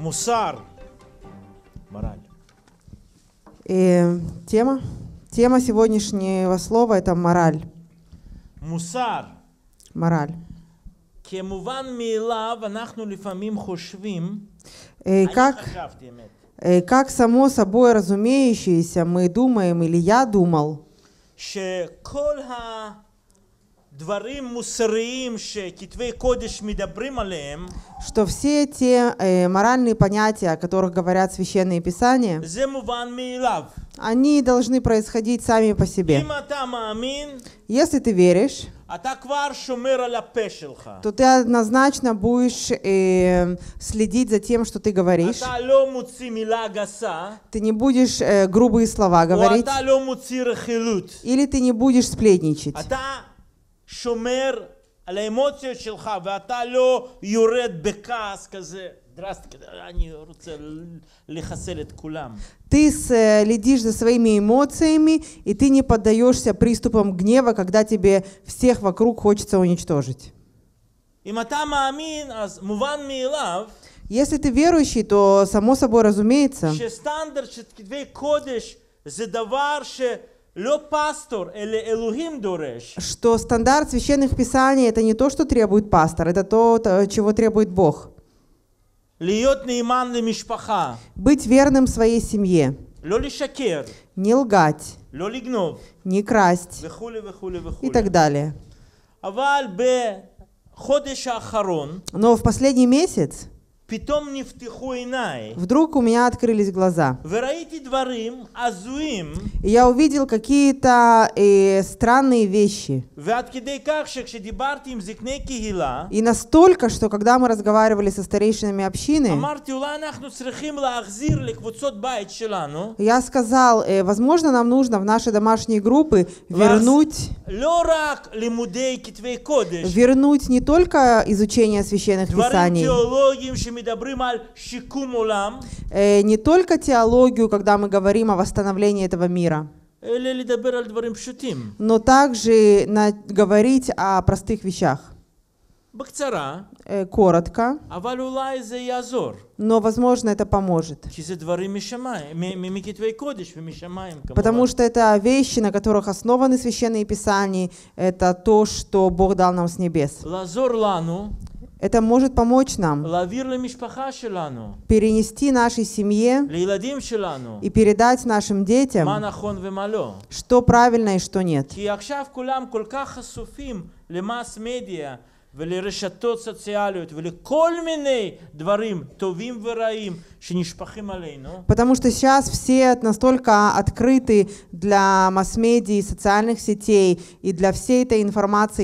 מוסר, мораль. Тема сегодняшнего слова — это мораль. מוסר. Мораль. כמובן מאליו אנחנו לפעמים חושבים, אני חשבתי אמת, Как само собой разумеющееся, мы думаем, или я думал, שכל הדברים מוסריים שכתבי קודש מדברים עליהם, что все те моральные понятия, о которых говорят священные писания, זה מובן מאליו. они должны происходить сами по себе. אם אתה מאמין, Если ты веришь, אתה כבר שומר על הפה שלך. то ты однозначно будешь следить за тем, что ты говоришь. אתה לא מוציא מילה גסה, Ты не будешь грубые слова או говорить, אתה לא מוציא רכילות. или ты не будешь сплетничать. אתה שומר על האמוציות שלך, ואתה לא יורד בכעס כזה דרסטי, אני רוצה לחסל את כולם. Ты следишь за своими эмоциями, и ты не поддаешься приступам гнева, когда тебе всех вокруг хочется уничтожить. אם אתה מאמין, אז מובן מאליו, Если ты верующий, то само собой разумеется, שסטנדרט של כתבי קודש זה דבר שלא פסטור, אלא אלוהים דורש. что стандарт священных писаний — это не то, что требует пастор, это то, чего требует Бог. להיות נאמן למשפחה, Быть верным своей семье, לא לשקר, не лгать, לא לגנוב, не красть וכולי וכולי и וכולי. так далее. אבל בחודש האחרון, Но в последний месяц פתאום נפתחו עיניי, вдруг у меня открылись глаза. וראיתי דברים הזויים, И я увидел какие-то странные вещи. ועד כדי כך שכשדיברתי עם זקני קהילה, И настолько, что когда мы разговаривали со старейшинами общины, אמרתי אולי אנחנו צריכים להחזיר לקבוצות בית שלנו, я сказал, возможно, нам нужно в наши домашние группы вернуть לא רק לימודי כתבי קודש, не только изучение священных דברים писаний, תיאולוגיים שמדברים על שיקום עולם, не только теологию, когда мы говорим о восстановлении этого мира, אלא לדבר על דברים פשוטים. но также говорить о простых вещах. בקצרה, Коротко, אבל אולי זה יעזור, но, возможно, это поможет. כי זה דברים משמיים, מכתבי קודש ומשמיים כמובן. Потому что это вещи, на которых основаны священные писания, это то, что Бог дал нам с небес. לעזור לנו, Это может помочь нам להעביר למשפחה שלנו, перенести нашей семье לילדים שלנו, и передать нашим детям, מה נכון ומה לא. что правильно и что нет. כי עכשיו כולם כל כך חשופים למאס מדיה ולרשתות סוציאליות ולכל מיני דברים טובים ורעים שנשפכים עלינו. Потому что сейчас все настолько открыты для масс-медиа, социальных сетей и для всей этой информации,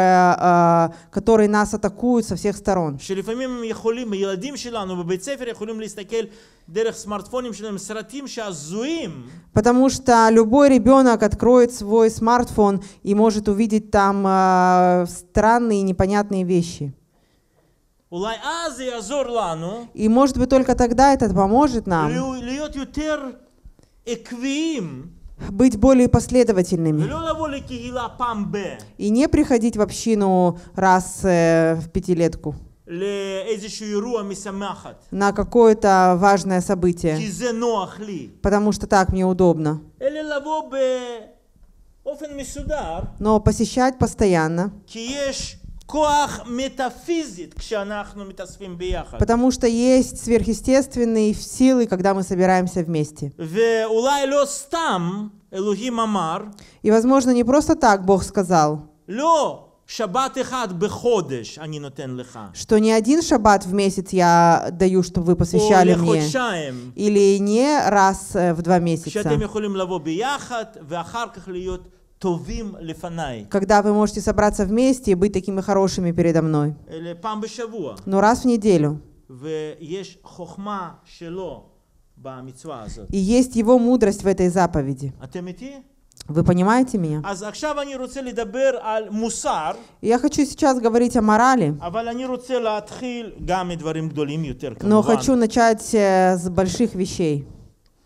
которой нас атакуют со всех сторон. שלפעמים הם יכולים, הילדים שלנו בבית ספר יכולים להסתכל דרך סמארטפונים שלהם סרטים שהזויים. Потому что любой ребенок откроет свой смартфон и может увидеть там странные и непонятные вещи. אולי אז זה יעזור לנו. И может быть только тогда это поможет нам להיות יותר עקביים. быть более последовательными ולא לבוא לקהילה פעם ב. и не приходить в общину раз в пятилетку לאיזשהו אירוע משמחת. на какое-то важное событие, כי זה נוח לי. потому что так мне удобно. אלא לבוא באופן מסודר. Но посещать постоянно, כי יש כוח מטאפיזית כשאנחנו מתאספים ביחד. потому что есть сверхъестественные силы, когда мы собираемся вместе. ואולי לא סתם אלוהים אמר, И, возможно, не просто так Бог сказал, לא שבת אחד בחודש אני נותן לך. что не один шаббат в месяц я даю, чтобы вы או посвящали мне, לחודשיים. или не раз в 2 месяца, שאתם יכולים לבוא ביחד ואחר כך להיות טובים לפניי. когда вы можете собраться вместе и быть такими хорошими передо мной. אלה פעם בשבוע. Но раз в неделю. ויש חוכמה שלו במצווה הזאת. И есть его мудрость в этой заповеди. אתם איתי? Вы понимаете меня? אז עכשיו אני רוצה לדבר על מוסר, Я хочу сейчас говорить о морали, אבל אני רוצה להתחיל גם מדברים גדולים יותר но כמובן. хочу начать с больших вещей.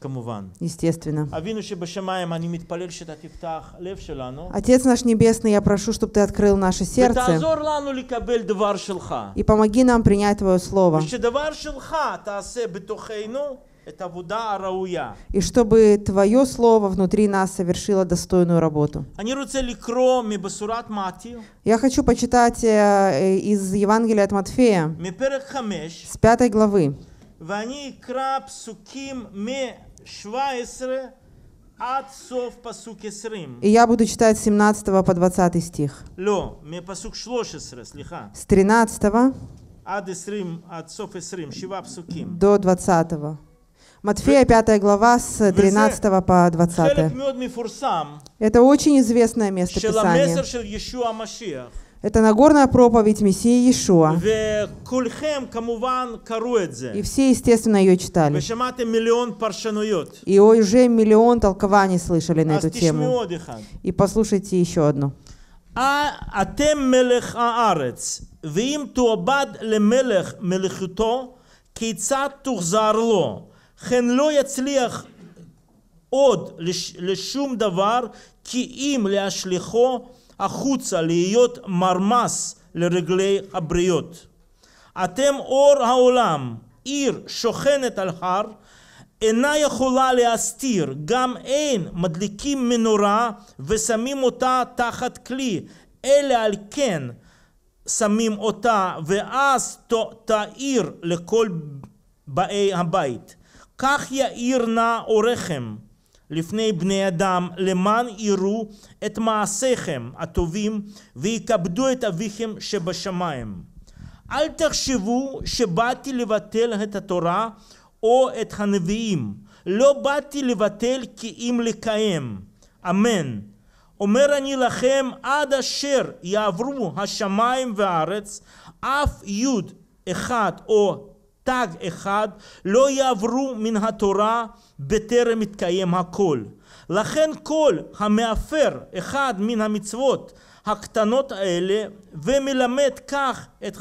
כמובן. естественно. אבינו שבשמיים, אני מתפלל שאתה תפתח לב שלנו. Отец наш Небесный, я прошу, чтобы Ты открыл наше сердце ותעזור לנו לקבל דבר שלך. и помоги нам принять Твое Слово. ושדבר שלך תעשה בתוכנו את העבודה הראויה. И чтобы Твое Слово внутри нас совершило достойную работу. אני רוצה לקרוא מבשורת מתיו. Я хочу почитать из Евангелия от Матфея, מפרק 5. с 5 главы. ואני אקרא פסוקים מ-17 עד סוף פסוק 20. И я буду читать с 17 по 20 стих. לא, מפסוק 13, סליחה. С 13 עד 20, עד סוף 20, 7 פסוקים. до 20. Матфея 5 глава с 13 по 20. חלק מאוד מפורסם Это очень известное место של Писания. המסר של ישוע המשיח. Это Нагорная проповедь Мессии Иешуа. וכולכם כמובן קראו את זה. И все, естественно, ее читали. ושמעתם מיליון פרשנויות. И уже миллион толкований слышали на אז эту תשמעו тему. עוד אחד. И послушайте еще одну. אתם מלך הארץ, ואם תועבד למלך מלכותו, כיצד תוחזר לו? כן לא יצליח עוד לשום דבר, כי אם להשליחו החוצה להיות מרמס לרגלי הבריות. אתם אור העולם, עיר שוכנת על הר, אינה יכולה להסתיר, גם אין מדליקים מנורה ושמים אותה תחת כלי, אלא על כן שמים אותה, ואז תאיר לכל באי הבית. כך יאיר נא אורכם לפני בני אדם, למען יראו את מעשיכם הטובים ויקבדו את אביכם שבשמיים. אל תחשבו שבאתי לבטל את התורה או את הנביאים. לא באתי לבטל כי אם לקיים. אמן. אומר אני לכם, עד אשר יעברו השמיים והארץ, אף יוד אחד או תג אחד לא יעברו מן התורה בטרם יתקיים הכל. לכן כל המאפר אחד מן המצוות הקטנות האלה ומלמד כך את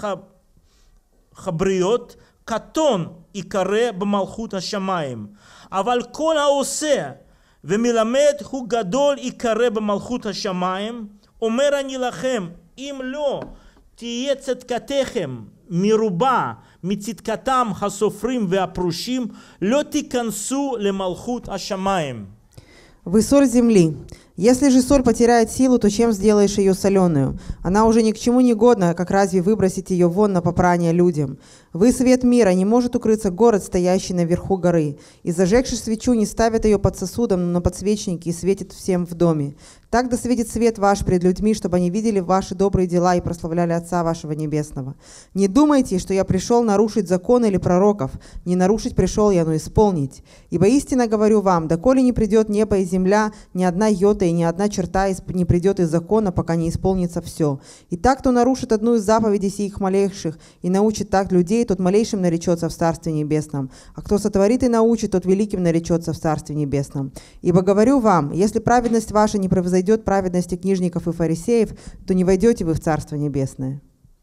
הבריות, קטון יקרא במלכות השמיים. אבל כל העושה ומלמד הוא גדול יקרא במלכות השמיים. אומר אני לכם, אם לא תהיה צדקתכם מרובה מצדקתם הסופרים והפרושים, לא תיכנסו למלכות השמיים. Вы соль земли. Если же соль потеряет силу, то чем сделаешь ее соленую? Она уже ни к чему не годна, как разве выбросить ее вон на попрание людям? Вы свет мира, не может укрыться город, стоящий наверху горы. И зажегши свечу, не ставят ее под сосудом, но на подсвечнике и светит всем в доме. Так да светит свет ваш пред людьми, чтобы они видели ваши добрые дела и прославляли Отца вашего Небесного. Не думайте, что я пришел нарушить закон или пророков. Не нарушить пришел я, но исполнить. Ибо истинно говорю вам, доколе не придет небо и земля, ни одна йота и ни одна черта не придет из закона, пока не исполнится все. И так, кто нарушит одну из заповедей сих малейших и научит так людей, тот малейшим наречется в Царстве Небесном. А кто сотворит и научит, тот великим наречется в Царстве Небесном. Ибо говорю вам, если праведность ваша не превзойдет праведности книжников и фарисеев, то не войдете вы в Царство Небесное.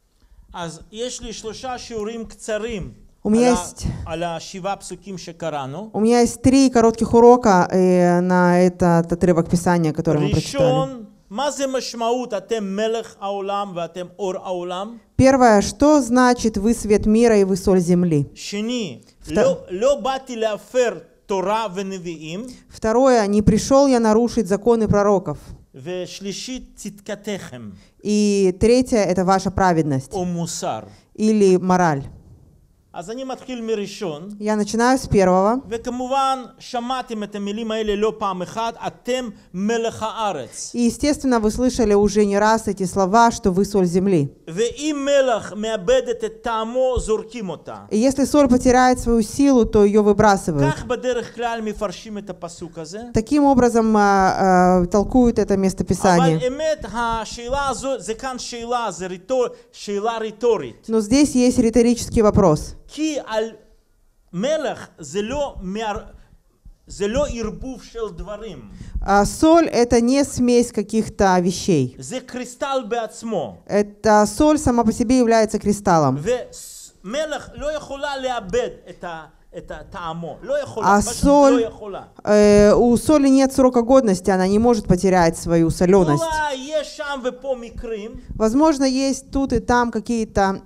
У меня есть 3 коротких урока на этот отрывок Писания, который мы прочитали. Первое, что значит вы свет мира и вы соль земли? Второе, не пришел я нарушить законы пророков. И третье, это ваша праведность или мораль. Я начинаю с первого. И, естественно, вы слышали уже не раз эти слова, что вы соль земли. И если соль потеряет свою силу, то ее выбрасывают. Таким образом толкуют это местописание. Но здесь есть риторический вопрос. Соль — это не смесь каких-то вещей. Это соль сама по себе является кристаллом. את טעמו. לא יכולה, А פשוט соль, לא יכולה. у соли нет срока годности, она не может потерять свою соленость. אולי יש שם ופה מקרים, Возможно, есть тут и там какие-то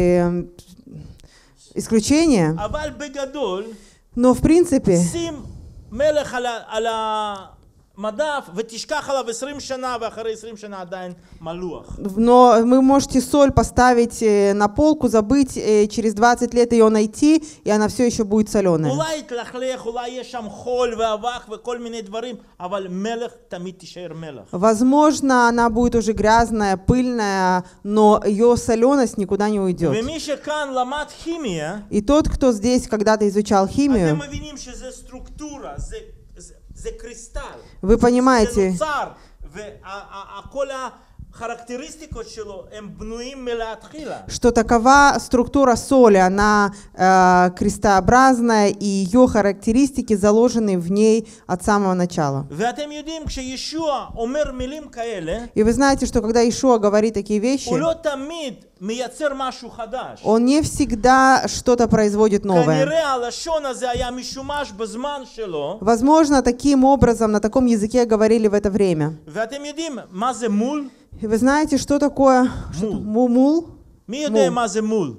исключения, אבל בגדול, но в принципе שים מלך על המדף ותשכח עליו 20 שנה ואחרי 20 שנה עדיין מלוח. Но вы можете соль поставить на полку, забыть, через 20 лет ее найти, и она все еще будет соленая. אולי יתלכלך, אולי יש שם חול ואבק וכל מיני דברים, אבל מלך תמיד תישאר מלך. Возможно, она будет уже грязная, пыльная, но ее соленость никуда не уйдет. ומי שכאן למד כימיה, И тот, кто здесь когда-то изучал אתם химию, מבינים שזה סטרוקטורה, זה קריסטל. вы זה понимаете, נוצר, וכל החרקטריסטיקות שלו הם בנויים מלהתחילה. что такова структура соли, она крестообразная, и ее характеристики заложены в ней от самого начала. ואתם יודעים, כשישוע אומר מילים כאלה, И вы знаете, что когда Ишуа говорит такие вещи, הוא לא תמיד מייצר משהו חדש. он не всегда что-то производит новое. כנראה הלשון הזה היה משומש בזמן שלו, Возможно, таким образом, на таком языке говорили в это время. ואתם יודעים מה זה מול? И вы знаете, что такое мул? מי יודע מה זה מול?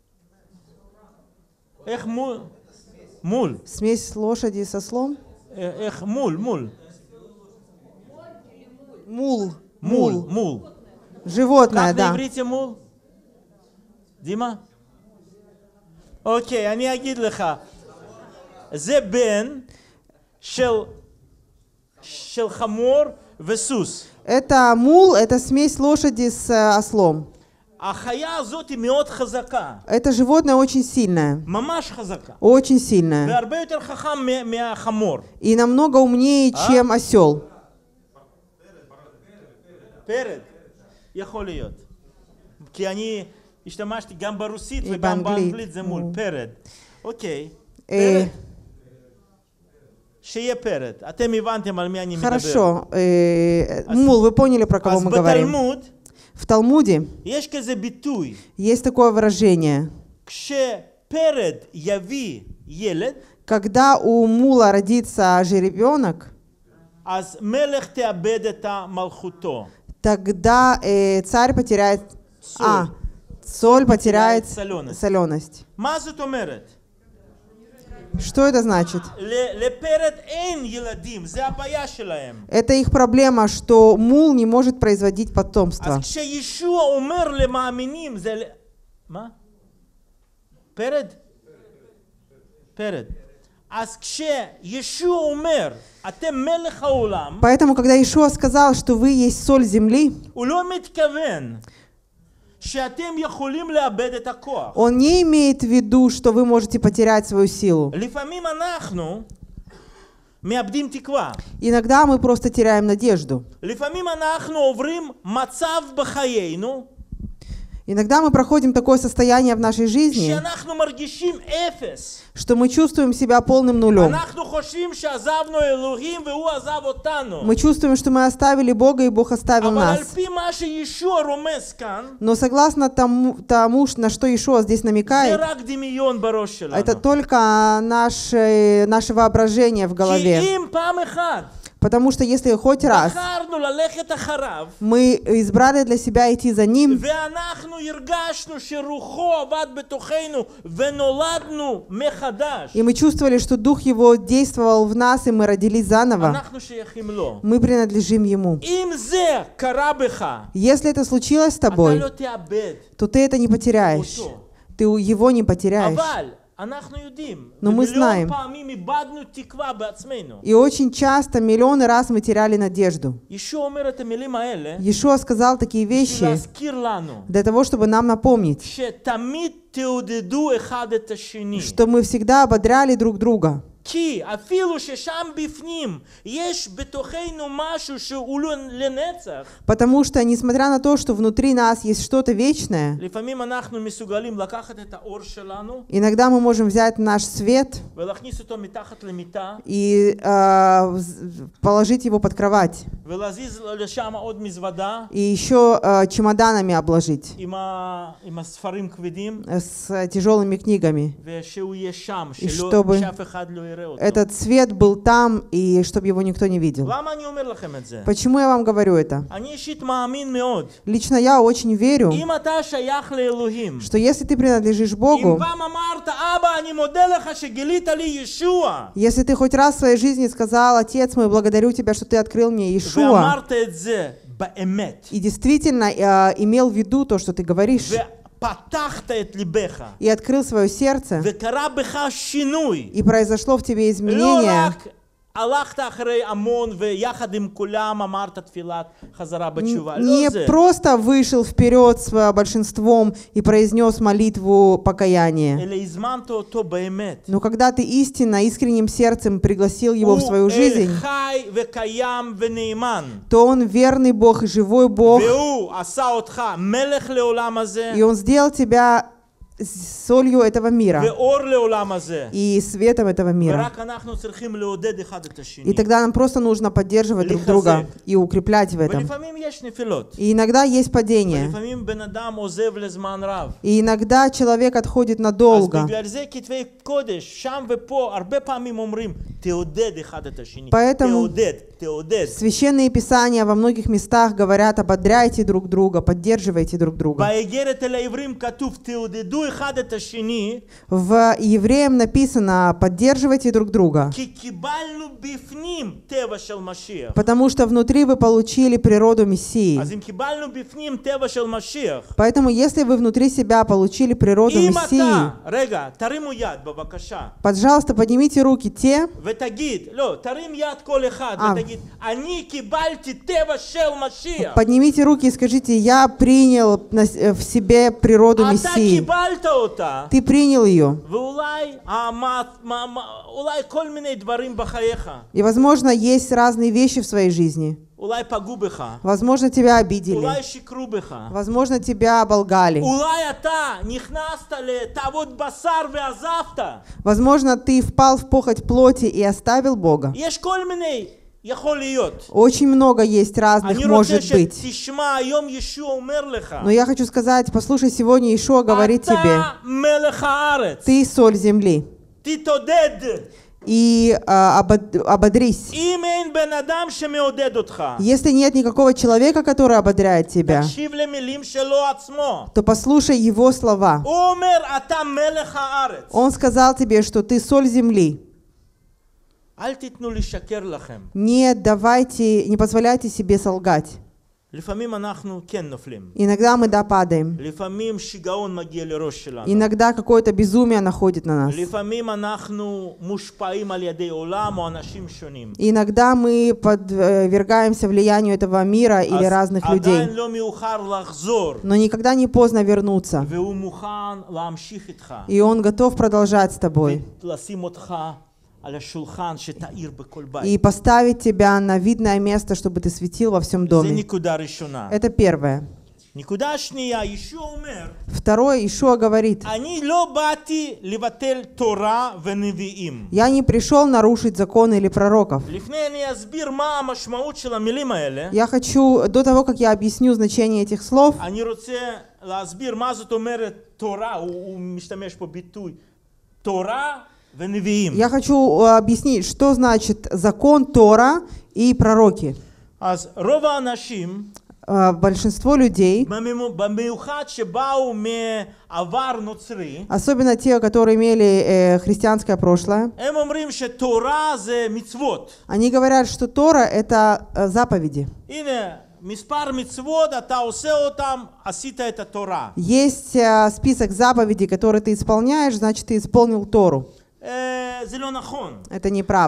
איך מול? מול. Смесь лошади со слом? איך מול? מול. Мул. מול. מול. Животное, כך да. בעברית מול? דימה? אוקיי, אני אגיד לך. זה בן של חמור וסוס. Это мул, это смесь лошади с ослом. החיה הזאת היא מאוד חזקה. Это животное очень сильное. ממש חזקה. Очень сильное. והרבה יותר חכם מהחמור. И намного умнее, чем осел. פרד. יכול להיות. כי אני השתמשתי גם ברוסית וגם באנגלית. באנגלית זה מול. פרד. אוקיי. פרד. שיהיה פרד. אתם הבנתם על מי אני מדבר. Хорошо. Мул, вы поняли, про кого אז мы говорим? בתלמוד В Талмуде יש כזה ביטוי. есть такое выражение. כשפרד יביא ילד, Когда у мула родится жеребенок, אז מלך תאבד את מלכותו. тогда царь потеряет... соль потеряет соленость. מה זאת אומרת? Что это значит? לפרד אין ילדים, זה הבעיה שלהם. Это их проблема, что мул не может производить потомство. אז כשישוע אומר למאמינים, זה... מה? פרד? פרד. אז כשישוע אומר, אתם מלך העולם, Поэтому, когда Ишуа сказал, что вы есть соль земли, הוא לא מתכוון שאתם יכולים לאבד את הכוח. он не имеет в виду, что вы можете потерять свою силу. לפעמים אנחנו מאבדים תקווה. Иногда мы просто теряем надежду. לפעמים אנחנו עוברים מצב בחיינו, Иногда мы проходим такое состояние в нашей жизни, שאנחנו מרגישים אפס. что мы чувствуем себя полным нулем. אנחנו חושבים שעזבנו אלוהים והוא עזב אותנו. Мы чувствуем, что мы оставили Бога, и Бог оставил אבל על нас. פי מה שישוע רומז כאן, Но согласно тому, на что Ишуа здесь זה намекает, רק דמיון בראש שלנו. это только наше воображение в כי голове. אם פעם אחת Потому что если хоть раз בחרנו ללכת אחריו, мы избрали для себя идти за Ним, ואנחנו הרגשנו שרוחו עבד בתוכנו ונולדנו מחדש, и мы чувствовали, что Дух Его действовал в нас, и мы родились заново, אנחנו שייכים לו. мы принадлежим Ему. אם זה קרה בך, Если это случилось с אתה тобой, לא תאבד то ты это не потеряешь. אותו. Ты его не потеряешь. אבל אנחנו יודעים, Но мы знаем. ומיליון פעמים איבדנו תקווה בעצמנו. И очень часто, миллионы раз мы теряли надежду. ישוע אומר את המילים האלה, Иешуа сказал такие בשביל вещи להזכיר לנו, для того, чтобы нам напомнить, שתמיד תעודדו אחד את השני. что мы всегда ободряли друг друга. כי אפילו ששם בפנים יש בתוכנו משהו שהוא לנצח. Потому что, несмотря на то, что внутри нас есть что-то вечное, לפעמים אנחנו מסוגלים לקחת את האור שלנו иногда мы можем взять наш свет ולהכניס אותו מתחת למיטה и положить его под кровать, ולהזיז לשם עוד מזוודה и еще чемоданами обложить עם הספרים כבדים с тяжелыми книгами, ושהוא יהיה שם, чтобы שאף אחד לא יראה אותו. этот свет был там, и чтобы его никто не видел. למה אני אומר לכם את זה? Почему я вам говорю это? אני אישית מאמין מאוד. Лично я очень верю, אם אתה שייך לאלוהים, что если ты принадлежишь אם Богу, פעם אמרת, אבא, אני מודה לך שגילית לי ישוע, если ты хоть раз в своей жизни сказал: «Отец мой, благодарю тебя, что ты открыл мне Иешуа», ואמרת את זה באמת, и действительно имел в виду то, что ты говоришь, ופתחת את ליבך, и открыл свое сердце, וקרה בך שינוי, и произошло в тебе לא изменение, רק הלכת אחרי המון ויחד עם כולם אמרת תפילת חזרה בתשובה, לא не זה. просто вышел вперед с большинством и произнес молитву покаяния, אלא הזמנת אותו באמת. но когда ты истинно, искренним сердцем пригласил его в свою הוא жизнь, חי וקיים ונאמן. то он верный Бог и живой Бог, והוא עשה אותך מלך לעולם הזה, и он сделал тебя солью этого мира ואור לעולם הזה. и светом этого мира. ורק אנחנו צריכים לעודד אחד את השני. И тогда нам просто нужно поддерживать друг друга и укреплять в этом. ולפעמים יש נפילות. И иногда есть падение. ולפעמים בן אדם עוזב לזמן רב. И иногда человек отходит אז надолго. בגלל זה כתבי קודש, שם ופה, הרבה פעמים אומרים, תעודד אחד את השני. Поэтому תעודד. Священные Писания во многих местах говорят: ободряйте друг друга, поддерживайте друг друга. באיגרת אל העברים כתוב, תעודדו אחד את השני, В Евреям написано: поддерживайте друг друга, כי קיבלנו בפנים טבע של משיח. потому что внутри вы получили природу Мессии. אז אם קיבלנו בפנים טבע של משיח, Поэтому, если вы внутри себя получили природу אם Мессии, אתה, רגע, תרימו יד בבקשה, пожалуйста, поднимите руки те, ותגיד, לא, תרים יד כל אחד ותגיד, אני קיבלתי טבע של משיח. поднимите руки и скажите: я принял в себе природу אתה Мессии. קיבלת אותה, Ты принял ее. ואולי אולי כל מיני דברים בחייך, И, возможно, есть разные вещи в своей жизни. אולי פגעו בך, Возможно, тебя обидели. אולי שיקרו בך, Возможно, тебя оболгали. אולי אתה נכנסת לתאוות בשר ועזבת. Возможно, ты впал в похоть плоти и оставил Бога. יש כל מיני, יכול להיות. Очень много есть разных, אני רוצה может быть. שתשמע, היום ישוע אומר לך, Но я хочу сказать: послушай, сегодня Иешуа говорит тебе: אתה מלך הארץ, ты соль земли. תתעודד. И ободрись. אם אין בן אדם שמעודד אותך, Если нет никакого человека, который ободряет тебя, תקשיב למילים שלו עצמו. то послушай его слова. הוא אומר, אתה מלך הארץ. Он сказал тебе, что ты соль земли. אל תיתנו לשקר לכם. Не позволяйте себе солгать. לפעמים אנחנו כן נופלים. Иногда мы падаем. לפעמים שיגעון מגיע לראש שלנו. Иногда какое-то безумие находит на нас. לפעמים אנחנו מושפעים על ידי עולם או אנשים שונים. Иногда мы подвергаемся влиянию этого мира или разных людей. עדיין לא מאוחר לחזור. Но никогда не поздно вернуться. והוא מוכן להמשיך איתך. И Он готов продолжать с тобой. ולשים אותך על השולחן שתאיר בכל בית. И поставить тебя на видное место, чтобы ты светил во всем זה доме. נקודה ראשונה. Это первое. נקודה שנייה, ישוע אומר, Второе, Иешуа говорит: אני לא באתי לבטל תורה ונביאים. я не пришел нарушить законы или пророков. לפני אני אסביר מה המשמעות של המילים האלה, Я хочу, до того, как я объясню значение этих слов, אני רוצה להסביר מה זאת אומרת תורה, הוא משתמש פה ביטוי, תורה ונביאים. я хочу объяснить, что значит закон, Тора и пророки. אז רוב האנשים, Большинство людей, במיוחד שבאו מעבר נוצרי, особенно те, которые имели христианское прошлое, הם אומרים שתורה זה מצוות. они говорят, что Тора — это заповеди. הנה, מספר מצוות, אתה עושה אותם, עשית את התורה. Есть список заповедей, которые ты исполняешь, значит, ты исполнил Тору. זה לא נכון. Это неправда.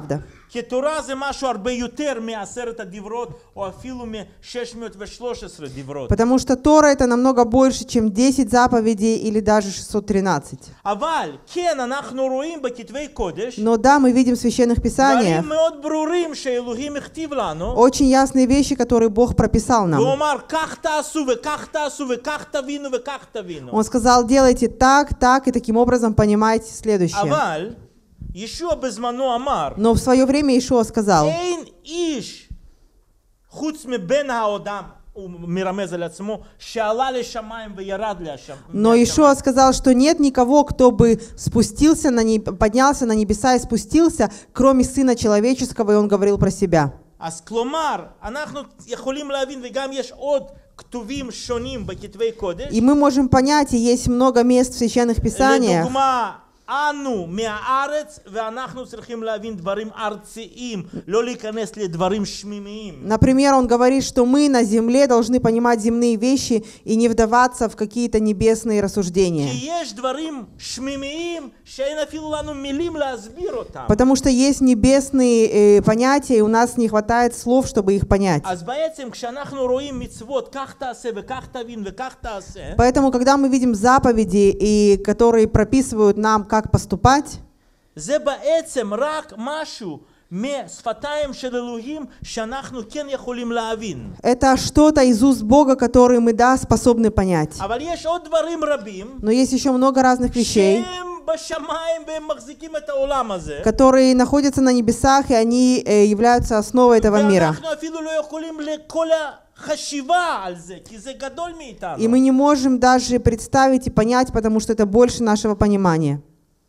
כי תורה זה משהו הרבה יותר מ10 הדיברות, או אפילו מ613 דיברות. Потому что Тора это намного больше, чем 10 заповедей или даже 613. אבל כן, אנחנו רואים בכתבי קודש, Но да, мы видим в священных писаниях דברים מאוד ברורים שאלוהים הכתיב לנו, очень ясные вещи, которые Бог прописал нам. והוא אמר, כך תעשו וכך תעשו וכך תבינו וכך תבינו. Он сказал, делайте так, так, и таким образом понимаете следующее. אבל ישוע בזמנו אמר, Но в свое время Иешуа сказал, אין איש חוץ מבן האדם, הוא מרמז על עצמו, שעלה לשמיים וירד но Иешуа сказал, что нет никого, кто бы спустился поднялся на небеса и спустился, кроме Сына Человеческого, и он говорил про себя. אז כלומר, אנחנו יכולים להבין, וגם יש עוד כתובים שונים בכתבי קודש, И мы можем понять, и есть много мест в священных писаниях, לדוגמה, אנו מהארץ, ואנחנו צריכים להבין דברים ארציים, לא להיכנס לדברים שמימיים. Например, он говорит, что мы на земле должны понимать земные вещи и не вдаваться в какие-то небесные рассуждения. כי יש דברים שמימיים שאין אפילו לנו מילים להסביר אותם. Потому что есть небесные понятия, и у нас не хватает слов, чтобы их понять. אז בעצם כשאנחנו רואים מצוות, כך תעשה וכך תבין וכך תעשה, Поэтому, когда мы видим заповеди, которые прописывают нам, как поступать, זה בעצם רק משהו משפתיים של אלוהים שאנחנו כן יכולים להבין. это что-то из уст Бога, которые мы, да, способны понять. אבל יש עוד דברים רבים Но есть еще много разных вещей, שהם בשמיים והם מחזיקים את העולם הזה. которые находятся на небесах, и они являются основой этого мира. ואנחנו אפילו לא יכולים לכל החשיבה על זה, כי זה גדול מאיתנו. И мы не можем даже представить и понять, потому что это больше нашего понимания.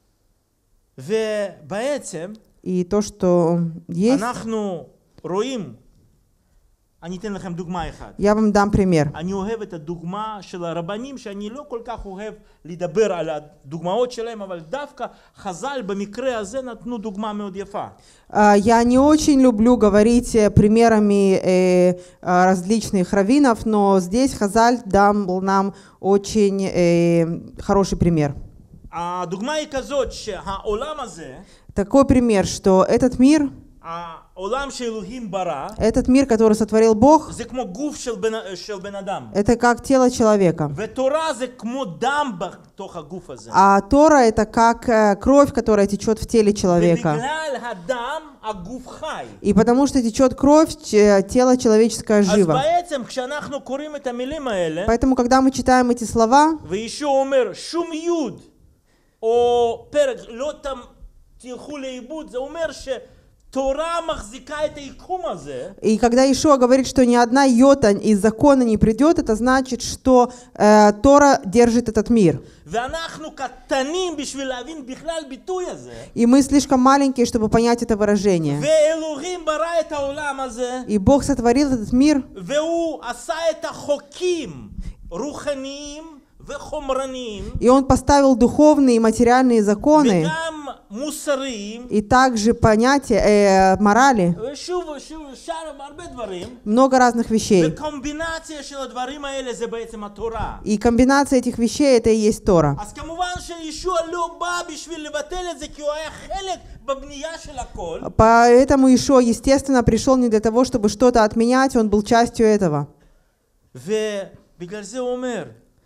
ובעצם И то, что есть, אנחנו רואים, אני אתן לכם דוגמה אחת. я вам дам пример. אני אוהב את הדוגמה של הרבנים, שאני לא כל כך אוהב לדבר על הדוגמאות שלהם, אבל דווקא חז"ל במקרה הזה נתנו דוגמה מאוד יפה. Я не очень люблю говорить примерами различных раввинов, но здесь Хазаль дал нам очень хороший пример. הדוגמה היא כזאת שהעולם הזה, Такой пример, что этот мир, העולם שאלוהים ברא, этот мир, который сотворил Бог, זה כמו גוף של בן אדם. это как тело человека. ותורה זה כמו דם בתוך הגוף הזה. А Тора это как кровь, которая течет в теле человека. ובגלל הדם הגוף חי. И потому что течет кровь, тело человеческое אז живо. בעצם כשאנחנו קוראים את המילים האלה, Поэтому, когда мы читаем эти слова, וישוע אומר שום יוד או פרק לא תלכו לאיבוד, זה אומר שתורה מחזיקה את היקום הזה. и когда Иешуа говорит, что ни одна йота из закона не придет, это значит, что Тора держит этот мир. ואנחנו קטנים בשביל להבין בכלל ביטוי הזה. И мы слишком маленькие, чтобы понять это выражение. ואלוהים ברא את העולם הזה. И Бог сотворил этот мир, והוא עשה את החוקים רוחניים וחומרניים. и Он поставил духовные и материальные законы, וגם מוסריים. и также понятия морали, ושוב שאר הרבה דברים. много разных вещей. וקומבינציה של הדברים האלה זה בעצם התורה. И комбинация этих вещей это и есть Тора. אז כמובן שישוע לא בא בשביל לבטל את זה, כי הוא היה חלק בבנייה של הכל. Поэтому Иешуа, естественно, пришел не для того, чтобы что-то отменять, он был частью этого. ובגלל זה הוא אומר,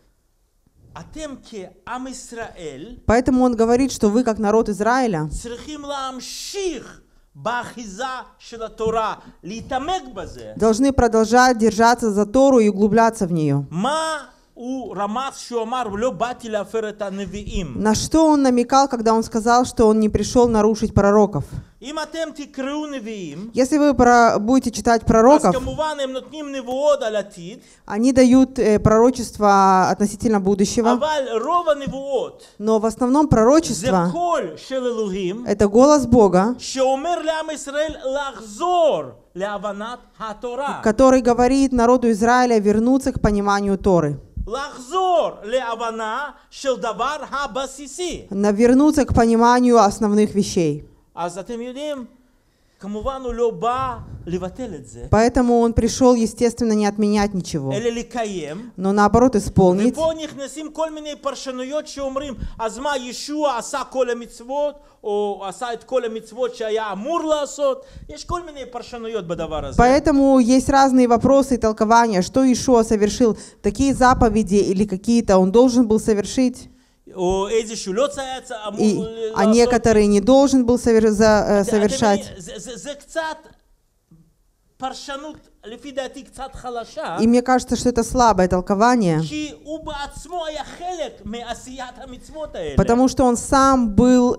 אתם כעם ישראל, Поэтому он говорит, что вы, как народ Израиля, צריכים להמשיך באחיזה של התורה, להתעמק בזה. должны продолжать держаться за Тору и углубляться в нее. מה הוא רמז שהוא אמר, לא באתי להפר את הנביאים? На что он намекал, когда он сказал, что он не пришел нарушить пророков? אם אתם תקראו נביאים, Если вы будете читать אז пророков, כמובן הם נותנים נבואות על עתיד, они дают пророчество относительно будущего, אבל רוב הנבואות но в основном זה пророчество קול של אלוהים, это голос Бога, שאומר לעם ישראל לחזור להבנת התורה. который говорит народу Израиля вернуться к пониманию Торы, לחזור להבנה של דבר הבסיסי. вернуться к пониманию основных вещей. אז אתם יודעים, כמובן הוא לא בא לבטל את זה, Поэтому он пришел, естественно, не отменять ничего, אלא לקיים. но наоборот исполнить. ופה נכנסים כל מיני פרשנויות שאומרים, אז מה, ישוע עשה כל המצוות, או עשה את כל המצוות שהיה אמור לעשות? יש כל מיני פרשנויות בדבר הזה. Поэтому есть разные вопросы и толкования, что Иешуа совершил, такие заповеди или какие-то он должен был совершить, או איזשהו לא היה אמור и, לעשות. а некоторые не должен был совершать. זה קצת פרשנות, לפי דעתי קצת חלשה. И мне кажется, что это слабое толкование, כי הוא בעצמו היה חלק מעשיית המצוות האלה. потому что он сам был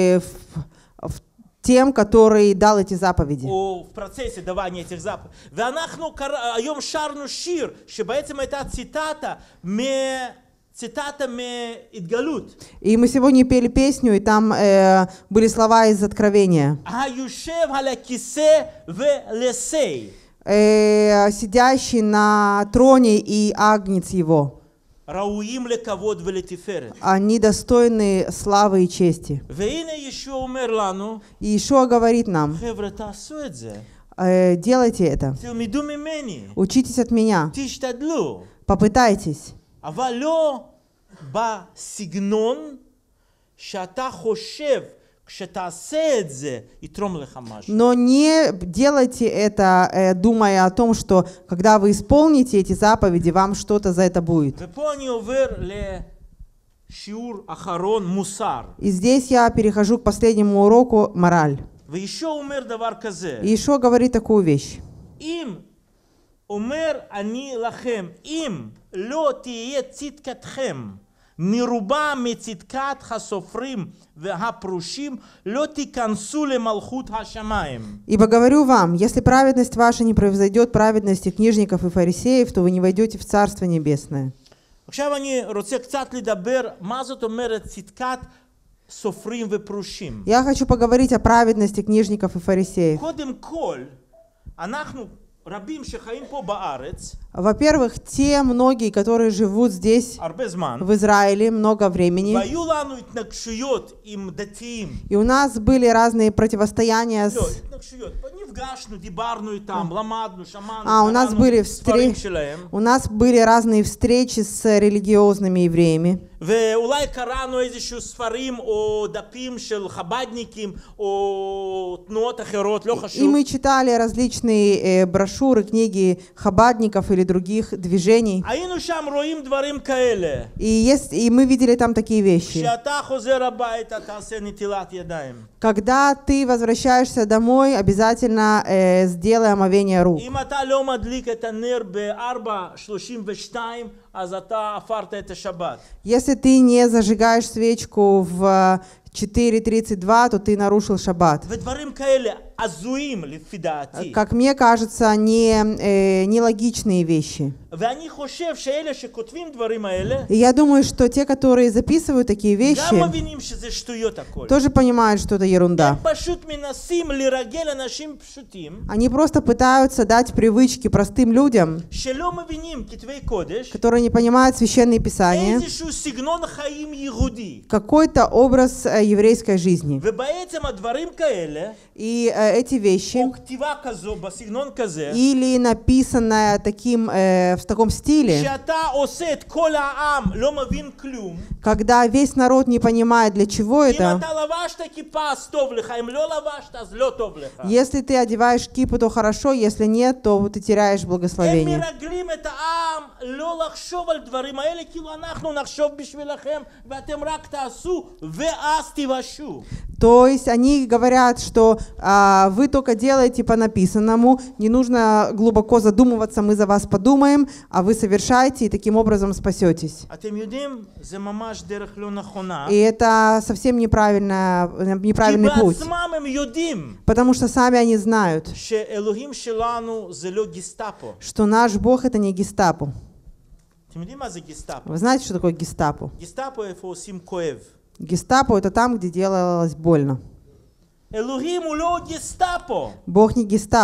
тем, который дал эти заповеди. או в процессе давания этих заповедей. ואנחנו היום שרנו שיר שבעצם הייתה ציטטה מהתגלות. И мы сегодня пели песню, и там были слова из Откровения. היושב על הכיסא ולסי. Сидящий на троне и агнец его. ראויים לכבוד ולתפארת. Они достойны славы и чести. והנה ישוע אומר לנו, И Иешуа говорит нам, חבר'ה, תעשו את זה. делайте это, תלמדו ממני. учитесь от меня, תשתדלו. попытайтесь. אבל לא בסגנון שאתה חושב כשתעשה את זה יתרום לך משהו. Но не делайте это, думая о том, что когда вы исполните эти заповеди, вам что-то за это будет. ופה אני עובר לשיעור אחרון, מוסר. И здесь я перехожу к последнему уроку «Мораль». וישוע אומר דבר כזה. И Иешуа говорит такую вещь. אם אומר אני לכם, אם לא תהיה צדקתכם מרובה מצדקת הסופרים והפרושים, לא תיכנסו למלכות השמיים. «Ибо говорю вам, если праведность ваша не превзойдет праведности книжников и фарисеев, то вы не войдете в Царство Небесное». עכשיו אני רוצה קצת לדבר מה זאת אומרת צדקת סופרים ופרושים. Я хочу поговорить о праведности книжников и фарисеев. קודם כל, אנחנו רבים שחיים פה בארץ, Во-первых, те многие, которые живут здесь, הרבה זמן, в Израиле, много времени, והיו לנו התנגשויות עם דתיים. и у нас были разные противостояния לא, התנגשויות. נפגשנו, דיברנו איתם, למדנו, שמענו, у нас были ספרים שלהם. у нас были разные встречи с религиозными евреями. ואולי קראנו איזשהו ספרים או דפים של חב"דניקים או תנועות אחרות, לא И חשוב. мы читали различные брошюры, книги хабадников или других движений. היינו שם רואים דברים כאלה. И мы видели там такие вещи. כשאתה חוזר הביתה תעשה נטילת ידיים. Когда ты возвращаешься домой, обязательно сделай омовение рук. אם אתה לא מדליק את הנר ב-4:32, אז אתה עפרת את השבת. Если ты не зажигаешь свечку в 4:32, то ты нарушил шаббат. ודברים כאלה הזויים לפי דעתי. Как мне кажется, нелогичные вещи. ואני חושב שאלה שכותבים דברים האלה, И я думаю, что те, которые записывают такие גם вещи, מבינים שזה שטויות הכל. тоже понимают, что это ерунда. הם פשוט מנסים לרגל אנשים פשוטים, Они просто пытаются дать привычки простым людям, שלא מבינים כתבי קודש, которые не понимают священные писания, איזשהו סגנון חיים יהודי. какой-то образ еврейской жизни. ובעצם הדברים כאלה, И эти вещи, או כתיבה כזו, בסגנון כזה, или написанное в таком стиле, שאתה עושה את כל העם, לא מבין כלום, когда весь народ не понимает, для чего אם это. אתה לבשת כיפה אז טוב לך, אם לא לבשת אז לא טוב לך. Если ты одеваешь кипу, то хорошо, если нет, то ты теряешь הם благословение. מרגלים את העם לא לחשוב על דברים האלה, כאילו אנחנו נחשוב בשבילכם ואתם רק תעשו ואז תיוושעו. То есть они говорят, что вы только делаете по написанному, не нужно глубоко задумываться, мы за вас подумаем, а вы совершаете и таким образом спасетесь. אתם יודעים, זה ממש דרך לא נכונה. И это совсем неправильный כי путь, בעצמם הם יודעים потому что сами они знают, שאלוהים שלנו זה לא גסטאפו. что наш Бог это не гестапо. אתם יודעים מה זה גסטאפו? Вы знаете, что такое гестапо? גסטאפו איפה עושים כואב. Гестапо это там, где делалось больно. אלוהים הוא לא גסטאפו. Бог не гестапо.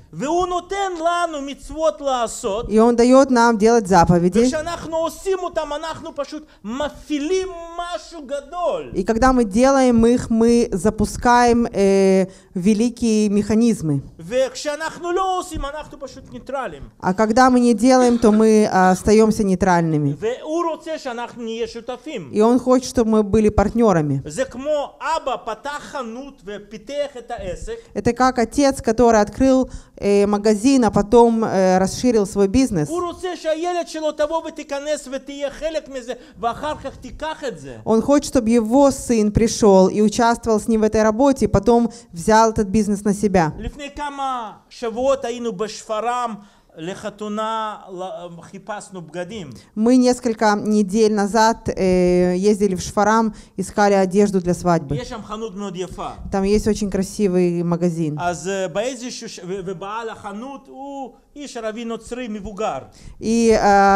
והוא נותן לנו מצוות לעשות, И Он дает нам делать заповеди. וכשאנחנו עושים אותם, אנחנו פשוט מפעילים משהו גדול. И когда мы делаем их, мы запускаем великие механизмы. וכשאנחנו לא עושים, אנחנו פשוט ניטרלים. А когда мы не делаем, то мы остаемся нейтральными. והוא רוצה שאנחנו נהיה שותפים. И Он хочет, чтобы мы были партнерами. זה כמו אבא פתח חנות ופיתח את העסק. Это как отец, который открыл магазин, а потом расширил свой бизнес. הוא רוצה שהילד שלו תבוא ותיכנס ותהיה חלק מזה, ואחר כך תיקח את זה. Он хочет, чтобы его сын пришел и участвовал с ним в этой работе, и потом взял этот бизнес на себя. לפני כמה שבועות היינו בשפרעם לחתונה, חיפשנו בגדים. Мы несколько недель назад ездили в Шфарам, искали одежду для свадьбы. יש שם חנות מאוד יפה. Там есть очень красивый магазин. אז באיזשהו, ובעל החנות הוא איש ערבי נוצרי מבוגר. И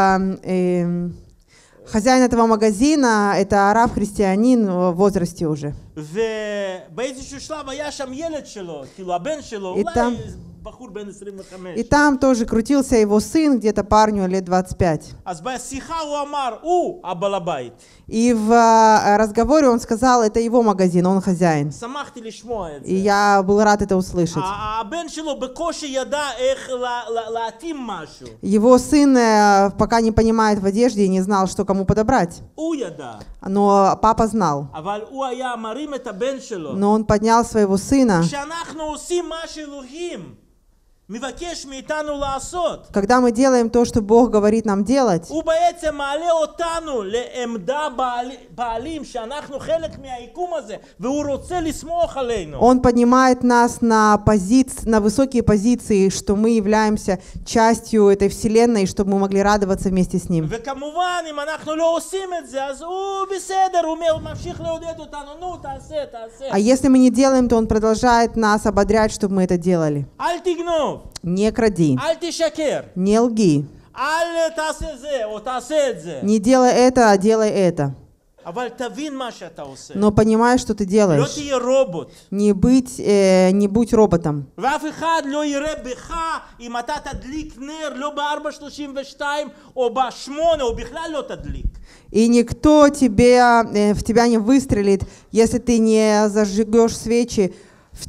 хозяин этого магазина — это араб-христианин в возрасте уже. ובאיזשהו שלב היה שם ילד שלו, כאילו הבן שלו, אולי בחור בן 25. И там тоже крутился его сын, где-то парню лет 25. אז בשיחה הוא אמר, הוא הבעל הבית. И в разговоре он сказал, это его магазин, он хозяин. שמחתי לשמוע את И זה. я был рад это услышать. הבן שלו בקושי ידע איך להתאים משהו. Его сын пока не понимает в одежде и не знал, что кому подобрать. הוא ידע. Но папа знал. אבל הוא היה מרים את הבן שלו. Но он поднял своего сына. כשאנחנו עושים מה שאלוהים מבקש מאיתנו לעשות. Когда мы делаем то, что Бог говорит нам делать, הוא בעצם מעלה אותנו לעמדה בעלים שאנחנו חלק מהיקום הזה, והוא רוצה לסמוך עלינו. Он поднимает нас на высокие позиции, что мы являемся частью этой вселенной, чтобы мы могли радоваться вместе с Ним. וכמובן, אם אנחנו לא עושים את זה, אז הוא בסדר, הוא ממשיך לעודד אותנו, נו, תעשה. А если мы не делаем, то Он продолжает нас ободрять, чтобы мы это делали. אל תגנוב. Не кради, אל תשקר. не лги, אל תעשה זה, או תעשה את זה. не делай это, а делай это. אבל תבין מה שאתה עושה. Но понимай, что ты לא делаешь. תהיה רובוט. Не будь роботом. ואף אחד לא יראה בך אם אתה תדליק נר, לא ב-4:32 או ב-8, או בכלל לא תדליק. И никто в тебя не выстрелит, если ты не зажгешь свечи в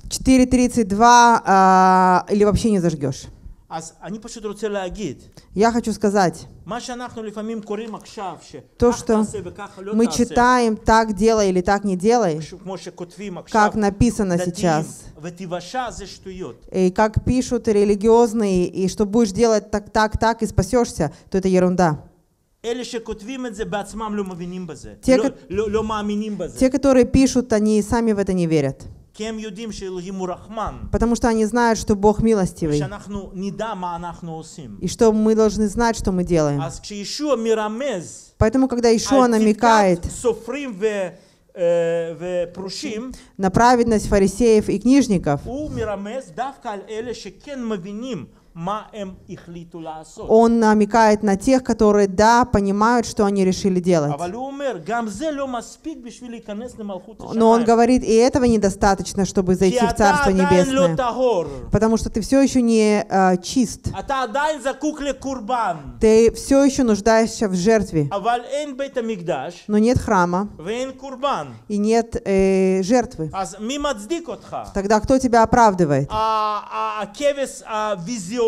4:32 или вообще не зажгешь. אז אני פשוט רוצה להגיד, Я хочу сказать, מה שאנחנו לפעמים קוראים עכשיו, то, שכך что תעשה וככה לא мы תעשה, читаем «так делай» или «так не делай», כמו שכותבים עכשיו, как написано דתיים, сейчас, ותיוושע זה שטויות. и как пишут религиозные, и что будешь делать так и спасешься, то это ерунда. אלה שכותבים את זה בעצמם לא מבינים בזה, те, לא מאמינים בזה. Те, которые пишут, они сами в это не верят. כי הם יודעים שאלוהים הוא רחמן, Потому что они знают, что Бог милостивый, ושאנחנו נדע מה אנחנו עושים. и что мы должны знать, что мы делаем. אז כשישוע מרמז Поэтому, когда Ишуа על намекает צדקת סופרים ופרושים, на праведность фарисеев и книжников, הוא מרמז דווקא על אלה שכן מבינים מה הם החליטו לעשות. он намекает на тех, которые, да, понимают, что они решили делать. אבל הוא אומר, גם זה לא מספיק בשביל להיכנס למלכות Но он השמיים. говорит, и этого недостаточно, чтобы כי зайти в אתה Царство עדיין לא Небесное. טהור. Потому что ты все еще не чист. אתה עדיין זקוק לקורבן. Ты все еще нуждаешься в жертве. אבל אין בית המקדש Но нет храма ואין קורבן. и нет жертвы. אז מי מצדיק אותך? Тогда кто тебя оправдывает? הכבש הוויזיונרי?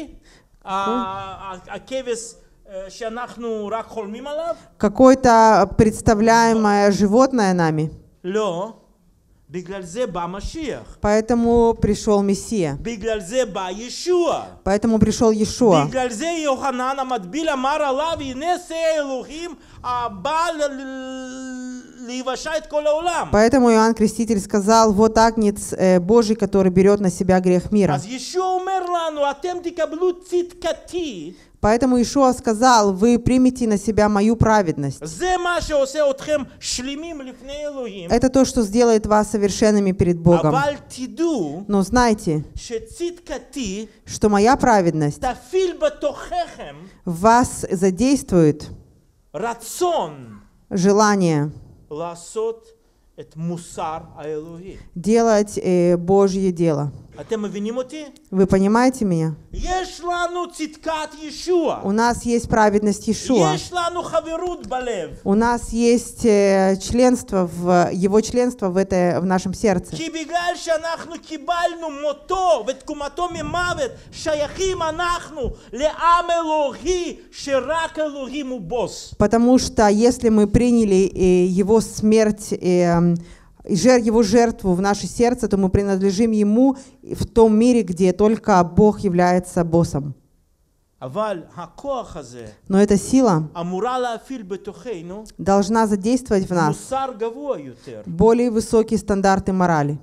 הכבש שאנחנו רק חולמים עליו? Какое-то представляемое животное нами. לא. בגלל זה בא משיח. Поэтому пришел Мессия. בגלל זה בא ישוע. Поэтому пришел Иешуа. בגלל זה יוחנן המטביל אמר עליו, הנה שא אלוהים הבא להיוושע את כל העולם. Поэтому Иоанн Креститель сказал, вот агнец Божий, который берет на себя грех мира. אז ישוע אומר לנו, אתם תקבלו צדקתי. Поэтому Иешуа сказал, вы примите на себя мою праведность. זה מה שעושה אתכם שלמים לפני אלוהים. Это то, что сделает вас совершенными перед Богом. אבל תדעו Но знайте, שצדקתי что моя праведность תפעיל בתוככם в вас задействует רצון желание לעשות את מוסר האלוהי. делать Божье дело. אתם мבינים אותי? Вы понимаете меня? יש לנו צדקת ישוע. У нас есть праведность Иешуа. יש לנו חברות בלב. У нас есть его членство в нашем сердце. כי בגלל שאנחנו קיבלנו מותו ותקומתו ממוות, שייכים אנחנו לעם אלוהי שרק אלוהים הוא בוס. Потому что если мы приняли его смерть, его жертву в наше сердце, то мы принадлежим ему в том мире, где только Бог является боссом. אבל הכוח הזה Но эта сила אמורה להפעיל בתוכנו должна задействовать в нас מוסר גבוה יותר. более высокие стандарты морали.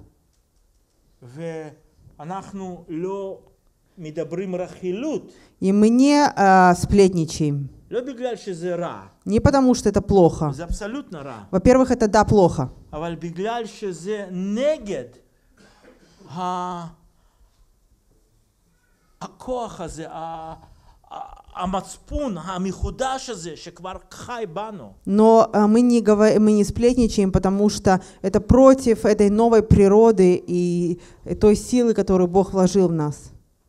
ואנחנו לא מדברים רכילות. И мы не сплетничаем. לא בגלל שזה רע. Не потому, что это плохо. זה אבסולוטно רע. Во-первых, это да, плохо. אבל בגלל שזה נגד הכוח הזה, המצפון המחודש הזה שכבר חי בנו. Но мы не сплетничаем, потому что это против этой новой природы и той силы, которую Бог вложил в нас.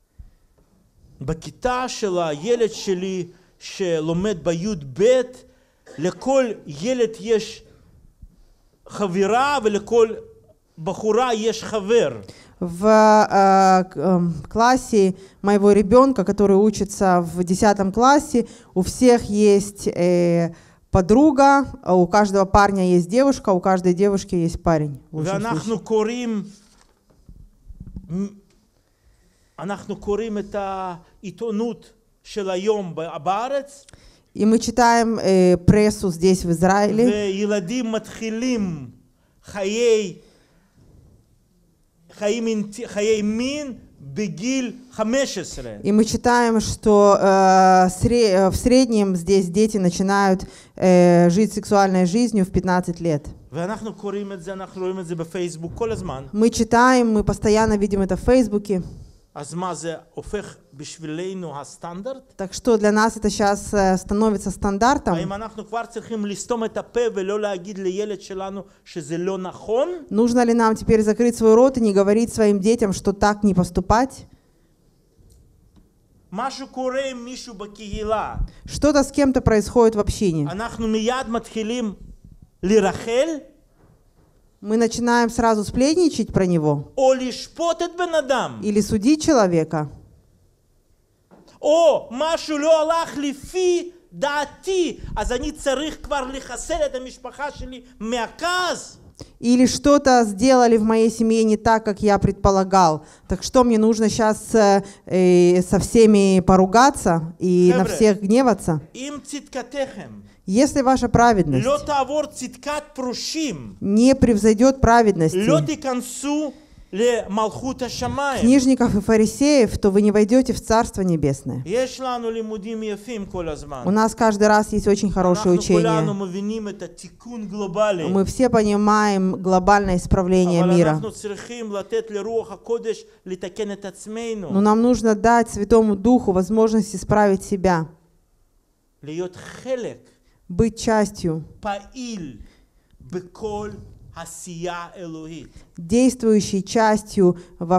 בכיתה של הילד שלי שלומד בי"ב, לכל ילד יש חברה ולכל בחורה יש חבר. В классе моего ребенка, который учится в 10 классе, у всех есть подруга, у каждого парня есть девушка, у каждой девушки есть парень. אנחנו קוראים את העיתונות של היום בארץ. И мы читаем прессу здесь, в Израиле. וילדים מתחילים חיי מין בגיל 15. И мы читаем, что в среднем здесь дети начинают жить сексуальной жизнью в 15 лет. ואנחנו קוראים את זה, אנחנו רואים את זה בפייסבוק כל הזמן. Мы читаем, мы постоянно видим это в Фейсбуке. אז מה זה הופך בשבילנו הסטנדרט? Так что для нас это сейчас становится стандартом. האם אנחנו כבר צריכים לסתום את הפה ולא להגיד לילד שלנו שזה לא נכון? Нужно ли нам теперь закрыть свой рот и не говорить своим детям, что так не поступать? משהו קורה עם מישהו בקהילה. Что-то с кем-то происходит в общине. אנחנו מיד מתחילים לרחל. Мы начинаем сразу сплетничать про него. או לשפוט את בן אדם. Или судить человека. או משהו לא הלך לפי דעתי, אז אני צריך כבר לחסל את המשפחה שלי מהכעס. Или что-то сделали в моей семье не так, как я предполагал. Так что мне нужно сейчас со всеми поругаться и на всех гневаться? אם צדקתכם Если ваша праведность לא תעבור צדקת פרושים, не превзойдет праведности לא תיכנסו למלכות השמיים. книжников и фарисеев, то вы не войдете в Царство Небесное. יש לנו לימודים יפים כל הזמן. У нас каждый раз есть очень хорошее אנחנו כולנו учение. מבינים את התיקון גלובלי. Мы все понимаем глобальное исправление אבל мира. אנחנו צריכים לתת לרוח הקודש לתקן את עצמנו. Но нам нужно дать Святому Духу возможность исправить себя, להיות חלק быть частью, פעיל בכל עשייה אלוהית. действующей частью во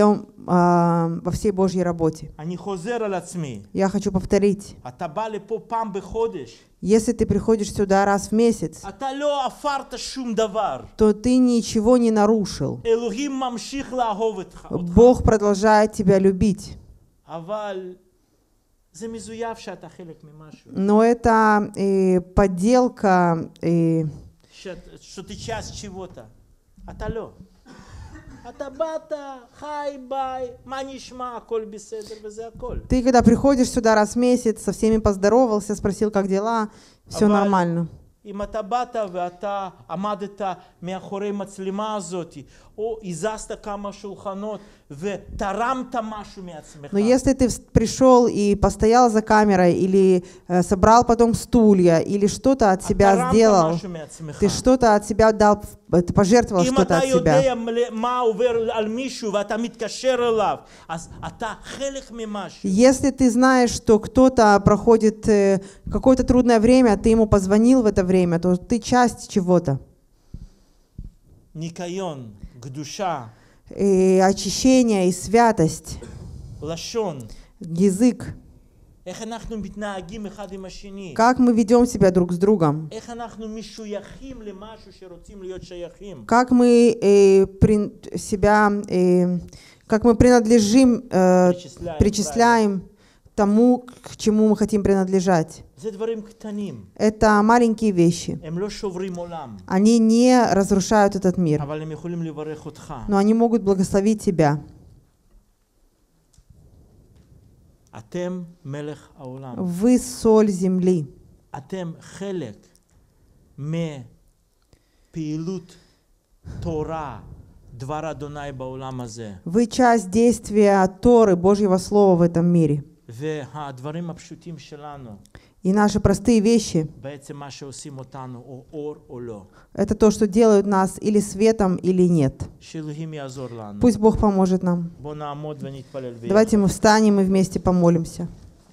всей Божьей работе. אני חוזר על עצמי. Я хочу повторить. אתה בא לפה פעם בחודש. Если ты приходишь сюда раз в месяц, אתה לא עפרת שום דבר. то ты ничего не нарушил. אלוהים ממשיך לאהוב אותך. Бог продолжает тебя любить. אבל זה מזויף שאתה חלק ממשהו. Но это подделка, что ты часть чего-то. אתה לא. אתה באת, חי, ביי, מה נשמע, הכל בסדר וזה הכל. Ты, когда приходишь сюда раз в месяц, со всеми поздоровался, спросил, как дела, все нормально. אם אתה бат ואתה עמדת מאחורי מצלמה הזאת, או הזזת כמה שולחנות ותרמת משהו מעצמך. Но если ты пришел и постоял за камерой, или собрал потом стулья, или что-то от себя сделал, ты что-то от себя дал, ты пожертвовал что-то от себя. אם אתה יודע מה עובר על מישהו ואתה מתקשר אליו, אז אתה חלק ממשהו. Если ты знаешь, что кто-то проходит какое-то трудное время, ты ему позвонил в это время, то ты часть чего-то. ניקיון, קדושה, очищение и святость, לשון. язык. איך אנחנו מתנהגים אחד עם השני. Как мы ведем себя друг с другом. איך אנחנו משויכים למשהו שרוצים להיות שייכים. Как мы как мы принадлежим, причисляем тому, к чему мы хотим принадлежать. זה דברים קטנים. Это маленькие вещи. הם לא שוברים עולם. Они не разрушают этот мир, אבל הם יכולים לברך אותך. но они могут благословить тебя. אתם מלך העולם. Вы соль земли. אתם חלק מפעילות תורה, דבר אדוני בעולם הזה. Вы часть действия Торы, Божьего Слова в этом мире. והדברים הפשוטים שלנו, И наши простые вещи בעצם מה שעושים אותנו, או אור או לא. — это то, что делают нас или светом, или нет. שאלוהים יעזור לנו. Пусть Бог поможет нам. בוא נעמוד ונתפלל ביחד. Давайте мы встанем и вместе помолимся.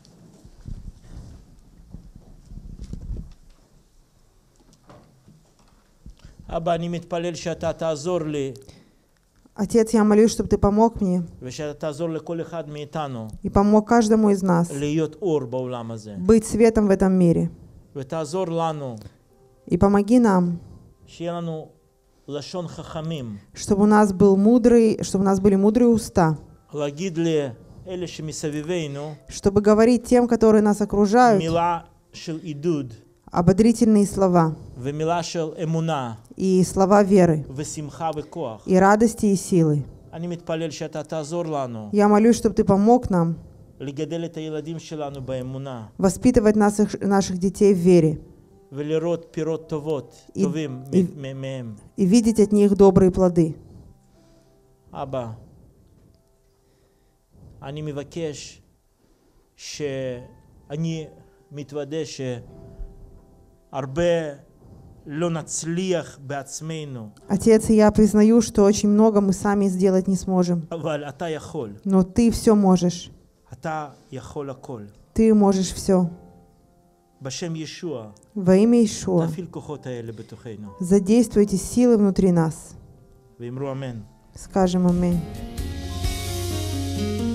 אבא, אני מתפלל שאתה תעזור לי, Отец, я молюсь, чтобы Ты помог мне ושאתה תעזור לכל אחד מאיתנו и помог каждому из нас להיות אור בעולם הזה. быть светом в этом мире. ותעזור לנו, И помоги нам, שיהיה לנו לשון חכמים, чтобы у нас были мудрые уста, להגיד לאלה שמסביבנו чтобы говорить тем, которые нас окружают, מילה של עידוד, ободрительные слова ומילה של אמונה, и слова веры, ושמחה וכוח. и радости, и силы. אני מתפלל שאתה תעזור לנו Я молюсь, чтобы Ты помог нам לגדל את הילדים שלנו באמונה, воспитывать наших детей в вере ולראות פירות טובים מהם. и видеть от них добрые плоды. אבא, אני מבקש שאני מתוודה שהרבה לא נצליח בעצמנו, Отец, я признаю, что очень много мы сами сделать не сможем, אבל אתה יכול. но Ты все можешь. אתה יכול הכל. Ты можешь все. בשם ישוע, Во имя Иешуа תפעיל כוחות האלה בתוכנו. задействуйте силы внутри нас. ואמרו אמן. Скажем аминь.